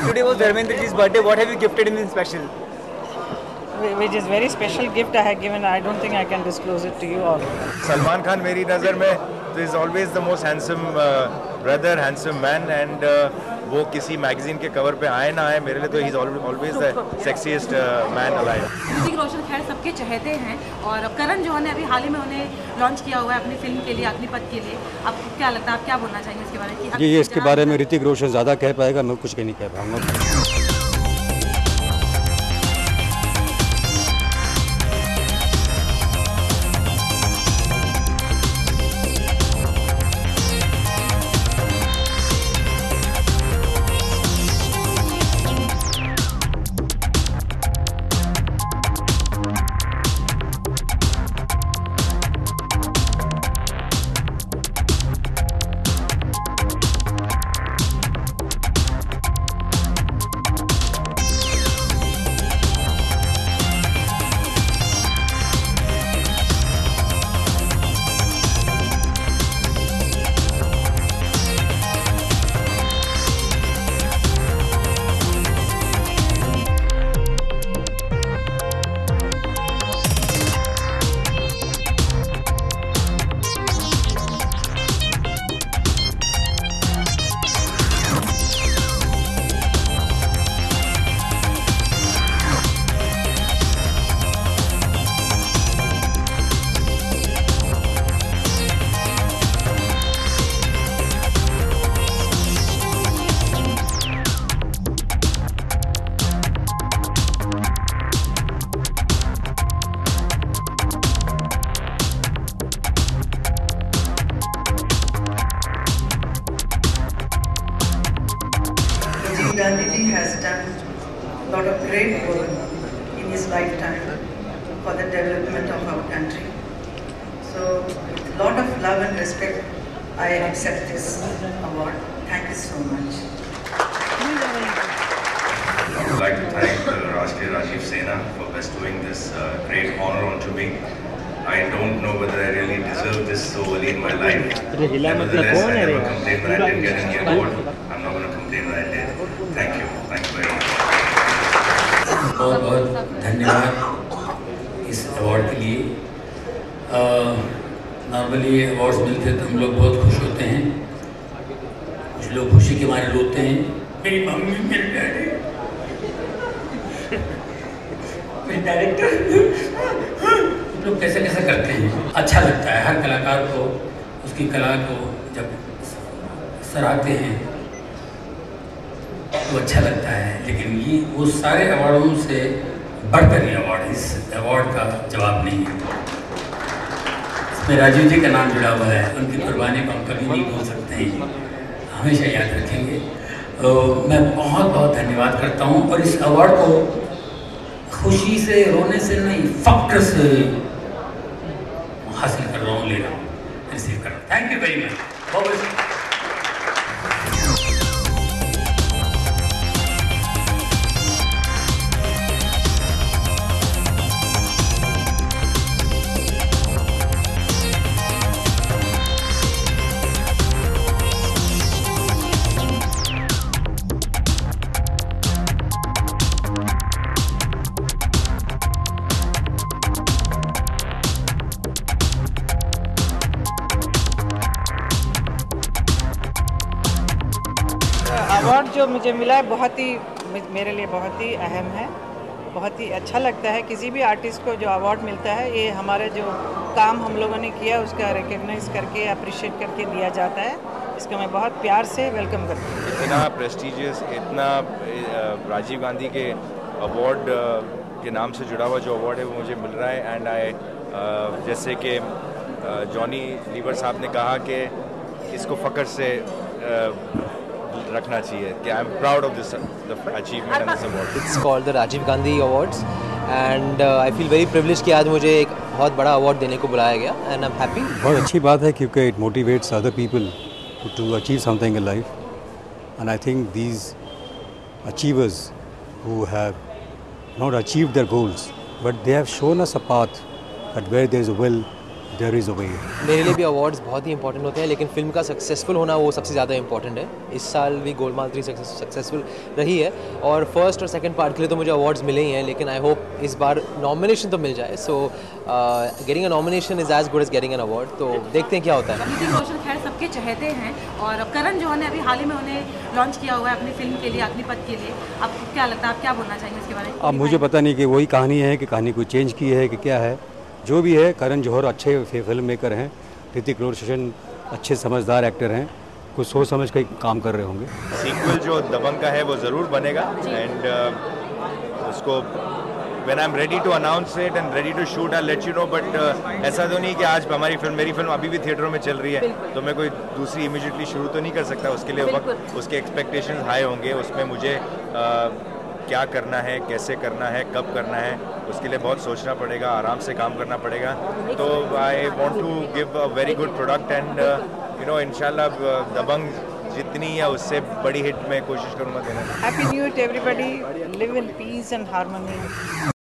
Today was Dharmendra ji's birthday. What have you gifted him in special? Which is very special gift I have given. I don't think I can disclose it to you all. Salman Khan मेरी नज़र में is always the most handsome brother, handsome man, and वो किसी magazine के cover पे आए ना आए, मेरे लिए तो he's always the sexiest man alive. Hrithik Roshan खैर सबके चहेते हैं और करण जो है अभी हाल ही में उन्हें लॉन्च किया हुआ है अपनी फिल्म के लिए, अग्निपथ के लिए. आपको क्या लगता है, आप क्या बोलना चाहेंगे इसके बारे में? ये इसके बारे में ऋतिक रोशन ज़्यादा कह पाएगा, मैं कुछ नहीं कह पाऊँगा. Gandhiji has done a lot of great work in his lifetime for the development of our country. So, with a lot of love and respect, I accept this award. Thank you so much. I would like to thank Rashtriya Rajiv Sena for bestowing this great honor onto me. I don't know whether I really deserve this so early in my life. Nevertheless, I never complained when I didn't get any award. I'm not going to complain when I did. Thank you. Thank you very much. बहुत बहुत धन्यवाद इस award के लिए. Normally awards मिलते हैं तो हम लोग बहुत खुश होते हैं. कुछ लोग खुशी के मारे रोते हैं. मेरी मम्मी, मेरे डैडी, मेरे डायरेक्टर, लोग कैसे कैसे करते हैं. अच्छा लगता है. हर कलाकार को उसकी कला को जब सराहते हैं तो अच्छा लगता है. लेकिन ये वो सारे अवार्डों से बढ़कर ये अवार्ड, इस अवार्ड का जवाब नहीं है. इसमें राजीव जी का नाम जुड़ा हुआ है. उनकी कुर्बानी को हम कभी नहीं भूल सकते हैं, हमेशा याद रखेंगे. तो मैं बहुत बहुत धन्यवाद करता हूँ और इस अवार्ड को खुशी से, रोने से नहीं, फक्र से हासिल कर रहा हूँ, ले रहा हूँ, रिसीव कर रहा हूँ. Thank you very much. बहुत अवार्ड जो मुझे मिला है बहुत ही, मेरे लिए बहुत ही अहम है. बहुत ही अच्छा लगता है किसी भी आर्टिस्ट को जो अवार्ड मिलता है. ये हमारे जो काम हम लोगों ने किया उसका रिकग्नाइज करके, अप्रिशिएट करके दिया जाता है. इसका मैं बहुत प्यार से वेलकम करती हूँ. इतना प्रेस्टिजियस, इतना राजीव गांधी के अवार्ड के नाम से जुड़ा हुआ जो अवार्ड है वो मुझे मिल रहा है. एंड आई जैसे कि जॉनी लीवर साहब ने कहा कि इसको फ़ख्र से रखना चाहिए कि I am proud of this achievement and this award. It's called the Rajiv Gandhi awards and I feel very privilege कि आज मुझे एक बहुत बड़ा अवार्ड देने को बुलाया गया एंड आई एम हैप्पी. बहुत अच्छी बात है क्योंकि it motivates other people to achieve something in life. And I think these achievers who have not achieved their goals but they have shown us a path that where there is a will there is over here. मेरे लिए भी awards बहुत ही important होते हैं, लेकिन film का successful होना वो सबसे ज़्यादा इंपॉर्टेंट है। इस साल भी गोलमाल 3 सक्सेसफुल रही है और फर्स्ट और सेकंड पार्ट के लिए तो मुझे अवार्ड्स मिले ही हैं, लेकिन आई होप इस बार नॉमिनेशन तो मिल जाए। So getting a nomination is as good as getting an award, तो देखते हैं क्या होता है। ऋतिक रोशन खैर सबके चहेते हैं और करण जौहर ने अभी हाल ही में उन्हें लॉन्च किया हुआ है अपनी फिल्म के लिए, अग्निपथ के लिए। आपको क्या लगता है, आप क्या बोलना चाहेंगे इसके बारे में? अब मुझे पता नहीं कि वही कहानी है कि कहानी कोई चेंज की है कि क्या है। जो भी है, करण जौहर अच्छे फिल्म मेकर हैं, ऋतिक रोशन अच्छे समझदार एक्टर हैं, कुछ सोच समझ के काम कर रहे होंगे। सीक्वल जो दबंग का है वो ज़रूर बनेगा एंड उसको when I'm ready to announce it and ready to shoot I'll let you know, but ऐसा तो नहीं कि आज मेरी फिल्म अभी भी थिएटरों में चल रही है तो मैं कोई दूसरी इमीडिएटली शुरू तो नहीं कर सकता। उसके लिए वक्त, उसके एक्सपेक्टेशंस हाई होंगे, उसमें मुझे क्या करना है, कैसे करना है, कब करना है, उसके लिए बहुत सोचना पड़ेगा, आराम से काम करना पड़ेगा। तो I want to give a very good product and you know इंशाल्लाह दबंग जितनी या उससे बड़ी हिट मैं कोशिश करूँगा देना। Happy new year to everybody, live in peace and harmony.